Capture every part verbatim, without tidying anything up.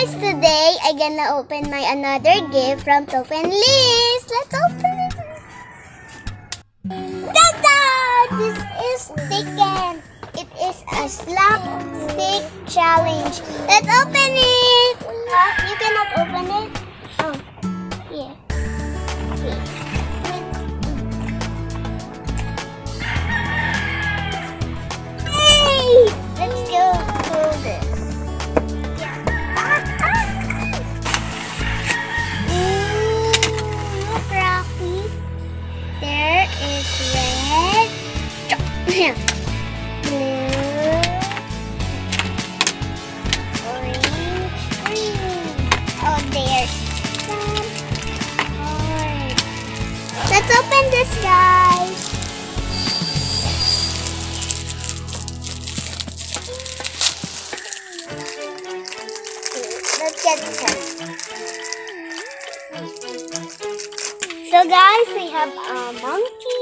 guys, today I'm gonna open my another gift from Topen List. Let's open it. Ta-da! This is Sticken. It is a slap stick challenge. Let's open it. Uh, you cannot open it. Oh, yeah. Okay. Hey! Let's go through this. There is red, blue, orange, green. Oh, there's some more. Let's open this, guys. Let's get started. So guys, we have a monkey.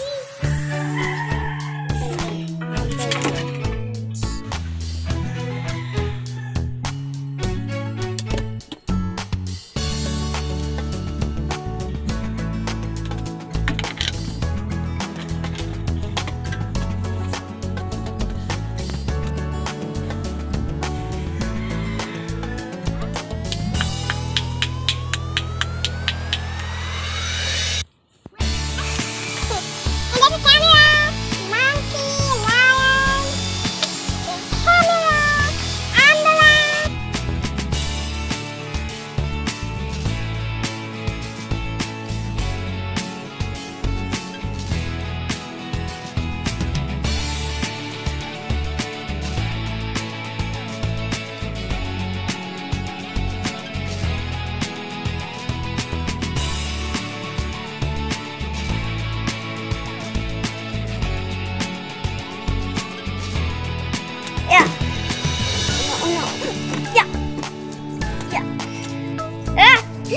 Yeah. Oh no. Yeah. Yeah. Ah.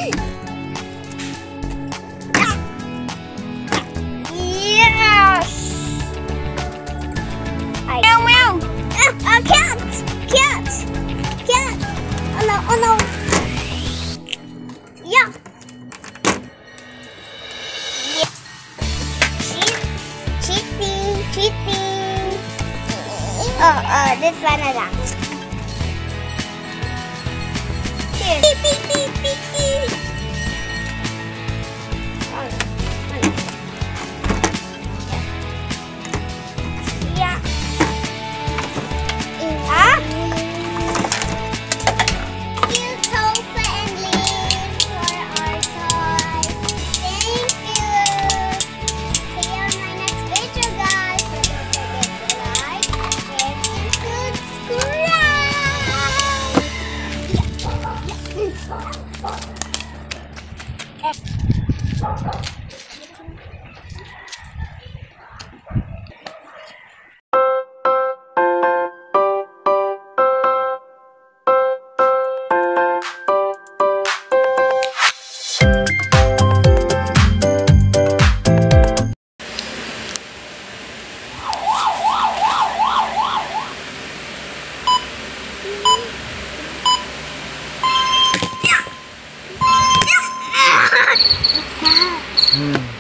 Yes. I meow meow. Ah, a cat. Cat. Cat. Oh no. Oh no. Yeah. Yeah. Cheat. Cheating. Cheating. Oh, uh, this one is that. Here. Beep, beep, beep, beep, beep. Oh, yeah. Ah. Thank you, Topa and Liz, for our toy. Thank you. See you on my next video, guys. So don't forget to like, share, subscribe. Hmm.